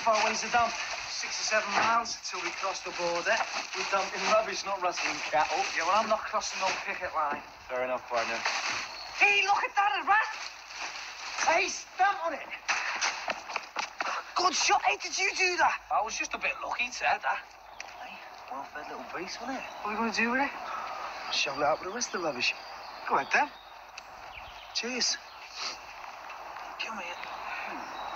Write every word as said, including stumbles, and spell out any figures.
far away's the dump? Six or seven miles until we cross the border. We're dumping rubbish, not rustling cattle. Yeah, well, I'm not crossing no picket line. Fair enough, partner. Hey, look at that, a rat! Hey, stamp on it! Good shot. Hey, did you do that? I was just a bit lucky, Ted. That. Hey, well-fed little beast, wasn't it? What are we going to do with it? Shovel it out with the rest of the rubbish. Go ahead, then. Cheers. Come here.